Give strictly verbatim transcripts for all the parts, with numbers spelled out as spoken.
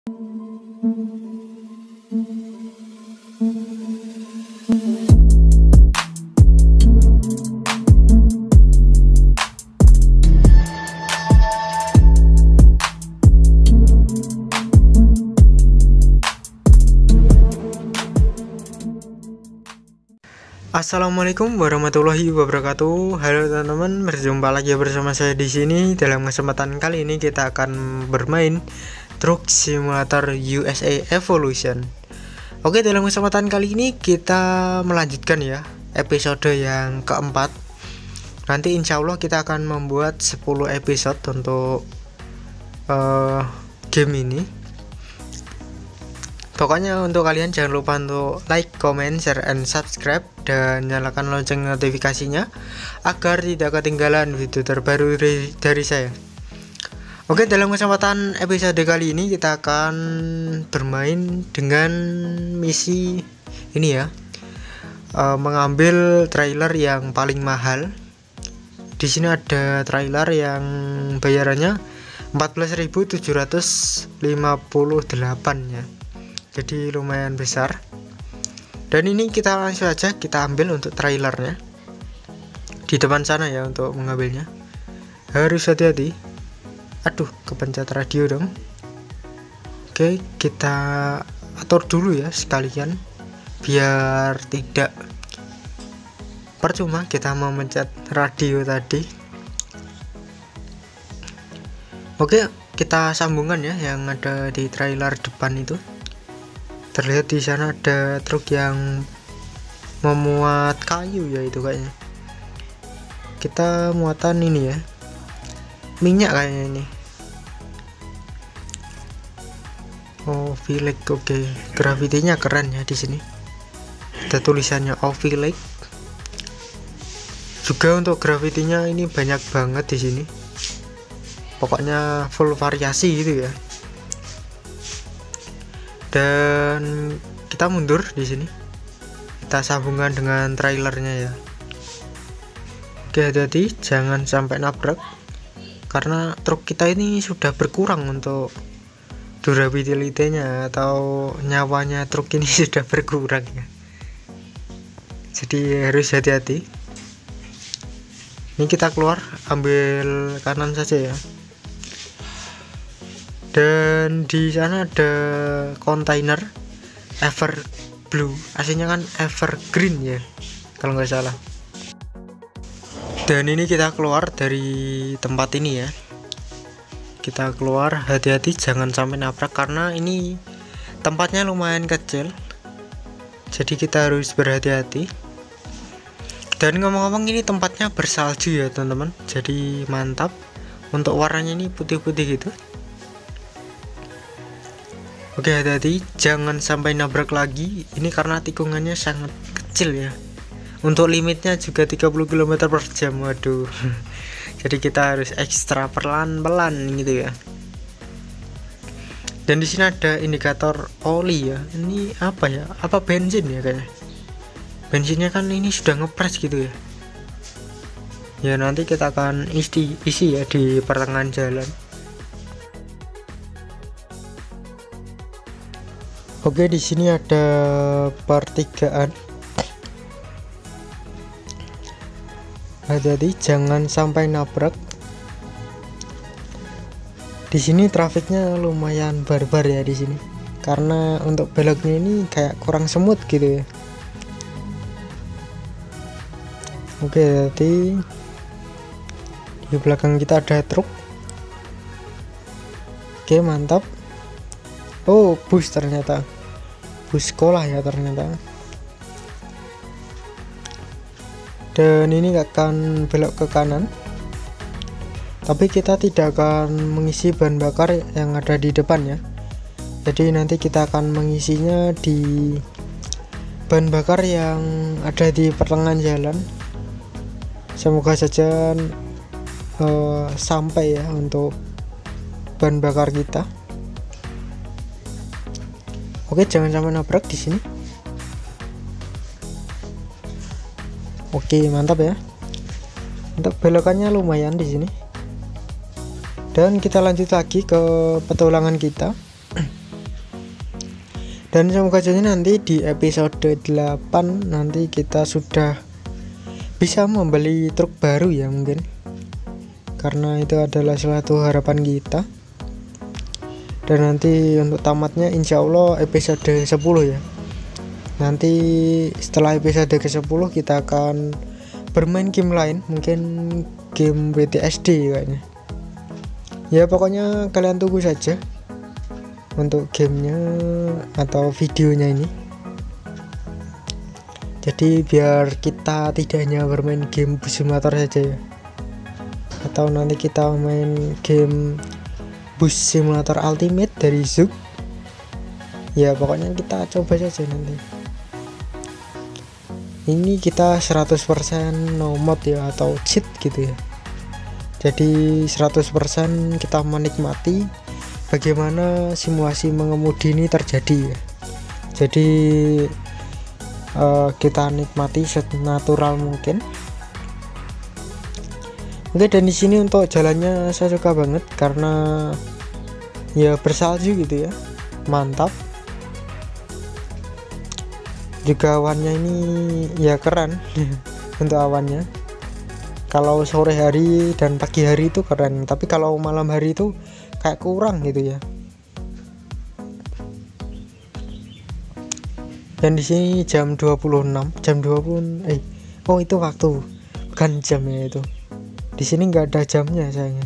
Assalamualaikum warahmatullahi wabarakatuh. Halo teman-teman, berjumpa lagi bersama saya di sini. Dalam kesempatan kali ini kita akan bermain Truck Simulator U S A Evolution. Oke, dalam kesempatan kali ini kita melanjutkan ya episode yang keempat. Nanti insya Allah kita akan membuat sepuluh episode untuk uh, game ini. Pokoknya untuk kalian jangan lupa untuk like, comment, share, and subscribe, dan nyalakan lonceng notifikasinya agar tidak ketinggalan video terbaru dari, dari saya. Oke, dalam kesempatan episode kali ini kita akan bermain dengan misi ini ya, e, mengambil trailer yang paling mahal. Di sini ada trailer yang bayarannya empat belas ribu tujuh ratus lima puluh delapan ya. Jadi lumayan besar. Dan ini kita langsung aja kita ambil untuk trailernya. Di depan sana ya untuk mengambilnya. Harus hati-hati. Aduh, kepencet radio dong. Oke, kita atur dulu ya sekalian biar tidak percuma kita mau mencet radio tadi. Oke, kita sambungkan ya yang ada di trailer depan itu. Terlihat di sana ada truk yang memuat kayu ya, itu kayaknya. Kita muatan ini ya, minyak kayaknya ini. Oh, Ovileg, oke. Gravitinya keren ya di sini. Ada tulisannya Ovileg. Juga untuk gravitinya ini banyak banget di sini. Pokoknya full variasi gitu ya. Dan kita mundur di sini. Kita sambungkan dengan trailernya ya. Oke, hati-hati jangan sampai nabrak karena truk kita ini sudah berkurang untuk durability-nya atau nyawanya truk ini sudah berkurang ya. Jadi harus hati-hati. Ini kita keluar, ambil kanan saja ya. Dan di sana ada kontainer Everblue, aslinya kan Evergreen ya kalau nggak salah. Dan ini kita keluar dari tempat ini ya. Kita keluar, hati-hati jangan sampai nabrak karena ini tempatnya lumayan kecil. Jadi kita harus berhati-hati. Dan ngomong-ngomong ini tempatnya bersalju ya teman-teman. Jadi mantap. Untuk warnanya ini putih-putih gitu. Oke, hati-hati jangan sampai nabrak lagi. Ini karena tikungannya sangat kecil ya. Untuk limitnya juga tiga puluh kilometer per jam. Waduh. Jadi kita harus ekstra pelan-pelan gitu ya. Dan di sini ada indikator oli ya. Ini apa ya? Apa bensin ya kayaknya? Bensinnya kan ini sudah ngepres gitu ya. Ya nanti kita akan isi isi ya di pertengahan jalan. Oke, di sini ada pertigaan. Hati-hati jangan sampai nabrak. Di sini trafiknya lumayan barbar ya di sini. Karena untuk beloknya ini kayak kurang semut gitu ya. Oke, hati. Di belakang kita ada truk. Oke, mantap. Oh, bus ternyata. Bus sekolah ya ternyata. Dan ini akan belok ke kanan. Tapi kita tidak akan mengisi bahan bakar yang ada di depan ya. Jadi nanti kita akan mengisinya di bahan bakar yang ada di pertengahan jalan. Semoga saja uh, sampai ya untuk bahan bakar kita. Oke, jangan sampai nabrak di sini. Oke, mantap ya. Untuk belokannya lumayan di sini. Dan kita lanjut lagi ke petualangan kita. Dan semoga saja nanti di episode delapan nanti kita sudah bisa membeli truk baru ya mungkin, karena itu adalah salah satu harapan kita. Dan nanti untuk tamatnya insya Allah episode sepuluh ya. Nanti setelah episode ke sepuluh kita akan bermain game lain, mungkin game B T S D kayaknya. Ya pokoknya kalian tunggu saja untuk gamenya atau videonya ini. Jadi biar kita tidak hanya bermain game bus simulator saja ya, atau nanti kita main game bus simulator ultimate dari Zug. Ya pokoknya kita coba saja nanti. Ini kita seratus persen no mod ya, atau cheat gitu ya. Jadi seratus persen kita menikmati bagaimana simulasi mengemudi ini terjadi ya. Jadi uh, kita nikmati senatural mungkin. Oke, dan di sini untuk jalannya saya suka banget karena ya bersalju gitu ya, mantap. Juga awannya ini ya keren untuk awannya. Kalau sore hari dan pagi hari itu keren, tapi kalau malam hari itu kayak kurang gitu ya. Dan di sini jam dua puluh enam, jam dua puluh eh oh itu waktu, bukan jam ya itu. Di sini nggak ada jamnya sayangnya.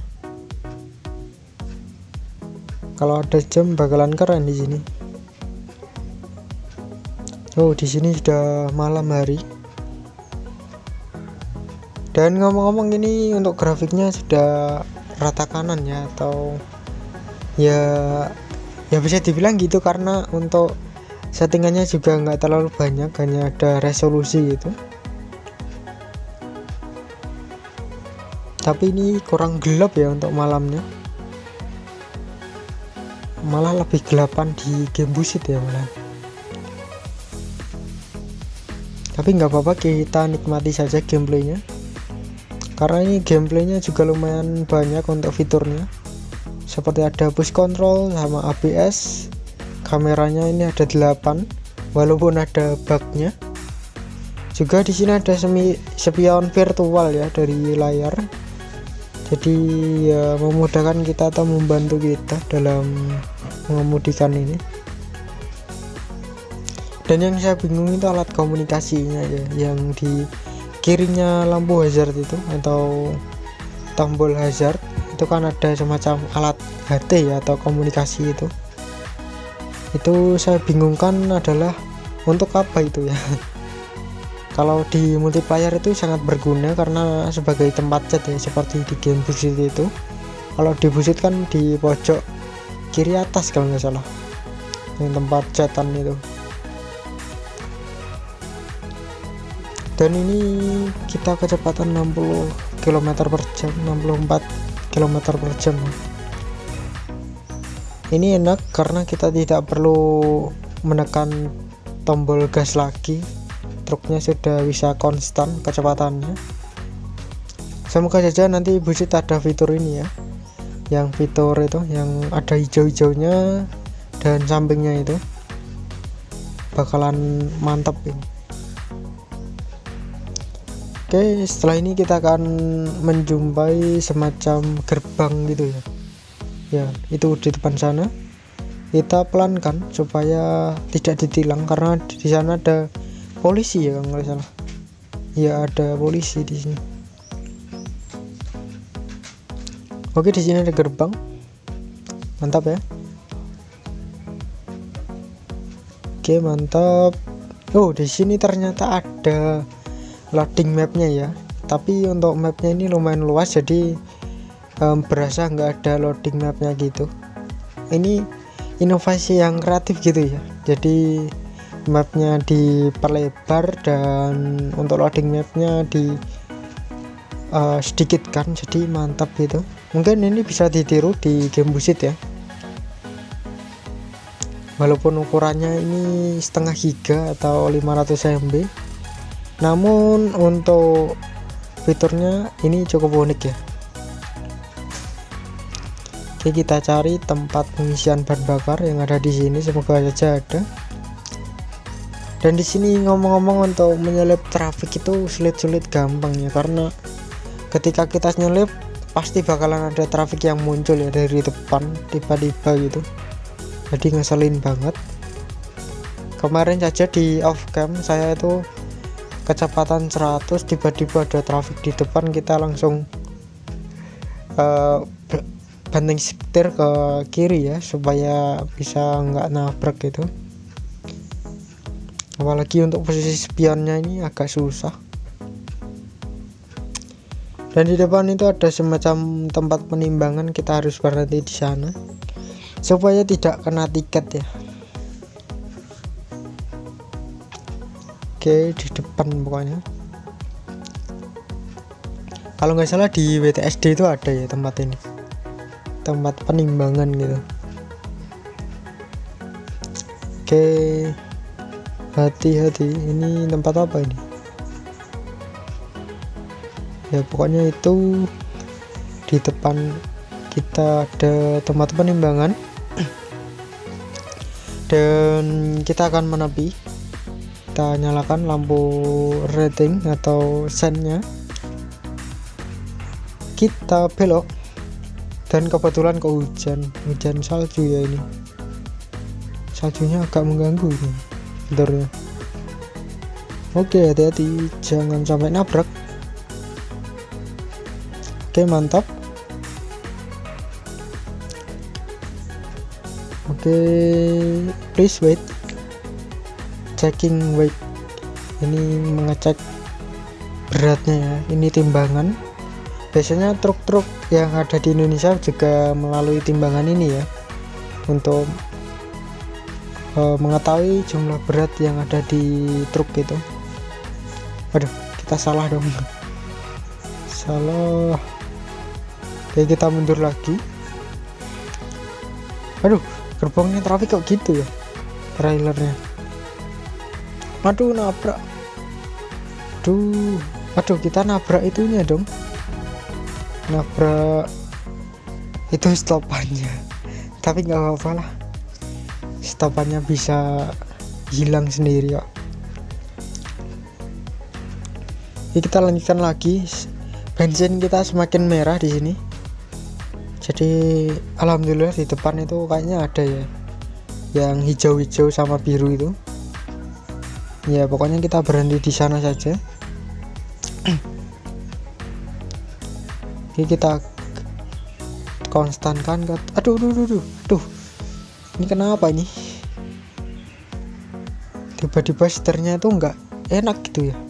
Kalau ada jam bakalan keren di sini. Oh, di sini sudah malam hari. Dan ngomong-ngomong ini untuk grafiknya sudah rata kanan ya, atau ya ya bisa dibilang gitu, karena untuk settingannya juga nggak terlalu banyak, hanya ada resolusi gitu. Tapi ini kurang gelap ya untuk malamnya, malah lebih gelapan di game busit ya malah. Tapi nggak apa-apa, kita nikmati saja gameplaynya, karena ini gameplaynya juga lumayan banyak untuk fiturnya, seperti ada push control sama A B S. Kameranya ini ada delapan walaupun ada bugnya. Juga di sini ada semi spion virtual ya dari layar, jadi ya memudahkan kita atau membantu kita dalam mengemudikan ini. Dan yang saya bingung itu alat komunikasinya ya, yang di kirinya lampu hazard itu atau tombol hazard itu kan ada semacam alat H T ya, atau komunikasi itu. Itu saya bingungkan adalah untuk apa itu ya. Kalau di multiplayer itu sangat berguna karena sebagai tempat chat ya, seperti di game busit itu. Kalau di busit kan di pojok kiri atas kalau nggak salah, yang tempat chatan itu. Dan ini kita kecepatan enam puluh kilometer per jam, enam puluh empat kilometer per jam. Ini enak karena kita tidak perlu menekan tombol gas lagi, truknya sudah bisa konstan kecepatannya. Semoga saja nanti busit ada fitur ini ya, yang fitur itu yang ada hijau-hijaunya dan sampingnya itu bakalan mantap ini. Oke, setelah ini kita akan menjumpai semacam gerbang gitu ya. Ya, itu di depan sana. Kita pelankan supaya tidak ditilang karena di sana ada polisi ya kalau nggak salah. Ya, ada polisi di sini. Oke, di sini ada gerbang. Mantap ya. Oke, mantap. Oh, di sini ternyata ada loading mapnya ya, tapi untuk mapnya ini lumayan luas, jadi um, berasa nggak ada loading mapnya gitu. Ini inovasi yang kreatif gitu ya, jadi mapnya diperlebar dan untuk loading mapnya di uh, sedikitkan, jadi mantap gitu. Mungkin ini bisa ditiru di game busit ya, walaupun ukurannya ini setengah giga atau lima ratus M B. Namun untuk fiturnya ini cukup unik ya. Oke, kita cari tempat pengisian bahan bakar yang ada di sini, semoga saja ada. Dan di sini ngomong-ngomong untuk menyelip traffic itu sulit-sulit gampang ya, karena ketika kita nyelip pasti bakalan ada traffic yang muncul ya dari depan tiba-tiba gitu. Jadi ngeselin banget. Kemarin saja di off cam saya itu kecepatan seratus, tiba-tiba ada traffic di depan, kita langsung uh, banting setir ke kiri ya supaya bisa nggak nabrak gitu. Apalagi untuk posisi spionnya ini agak susah. Dan di depan itu ada semacam tempat penimbangan, kita harus berhenti di sana supaya tidak kena tiket ya. Oke, di depan pokoknya. Kalau nggak salah di W T S D itu ada ya tempat ini, tempat penimbangan gitu. Oke, hati-hati, ini tempat apa ini ya, pokoknya itu di depan kita ada tempat penimbangan. Dan kita akan menepi, kita nyalakan lampu rating atau sennya, kita belok, dan kebetulan ke hujan hujan salju ya, ini saljunya agak mengganggu ini bentarnya. Oke, hati-hati jangan sampai nabrak. Oke, mantap. Oke, please wait, checking weight, ini mengecek beratnya ya, ini timbangan. Biasanya truk-truk yang ada di Indonesia juga melalui timbangan ini ya, untuk uh, mengetahui jumlah berat yang ada di truk itu. Aduh, kita salah dong, salah. Oke, kita mundur lagi. Aduh, gerbongnya traffic kok gitu ya trailernya. Aduh, nabrak. Aduh, aduh kita nabrak itunya dong, nabrak itu stopannya. Tapi nggak apa-apa lah, stopannya bisa hilang sendiri kok. Jadi kita lanjutkan lagi. Bensin kita semakin merah di sini. Jadi alhamdulillah di depan itu kayaknya ada ya yang hijau-hijau sama biru itu. Ya pokoknya kita berhenti di sana saja. Jadi kita konstankan ke, aduh, aduh, aduh, aduh, ini kenapa ini? Tiba-tiba setirnya itu nggak enak gitu ya.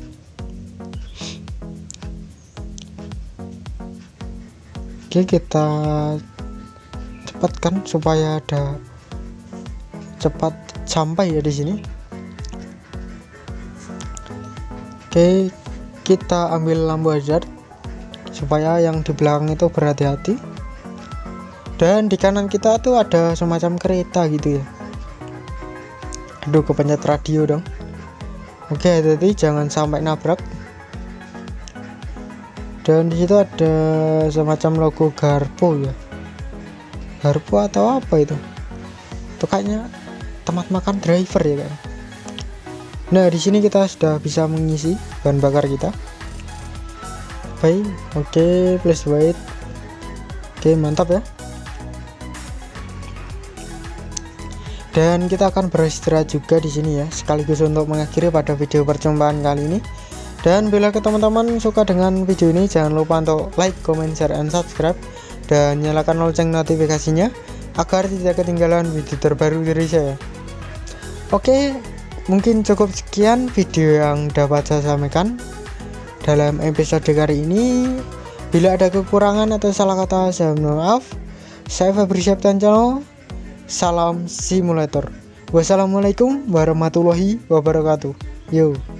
Oke, kita cepatkan supaya ada cepat sampai ya di sini. Oke, kita ambil lampu hazard supaya yang di belakang itu berhati-hati. Dan di kanan kita tuh ada semacam kereta gitu ya. Aduh, kepencet radio dong. Oke, hati-hati jangan sampai nabrak. Dan di situ ada semacam logo Garpo ya. Garpo atau apa itu? Itu kayaknya tempat makan driver ya kan. Nah, di sini kita sudah bisa mengisi bahan bakar kita. Baik, oke, please wait. Oke, mantap ya. Dan kita akan beristirahat juga di sini ya, sekaligus untuk mengakhiri pada video perjumpaan kali ini. Dan bila ke teman-teman suka dengan video ini, jangan lupa untuk like, comment, share, and subscribe, dan nyalakan lonceng notifikasinya agar tidak ketinggalan video terbaru dari saya. Oke, mungkin cukup sekian video yang dapat saya sampaikan dalam episode kali ini. Bila ada kekurangan atau salah kata, saya mohon maaf. Saya Febri Septian Channel. Salam simulator. Wassalamualaikum warahmatullahi wabarakatuh. Yo.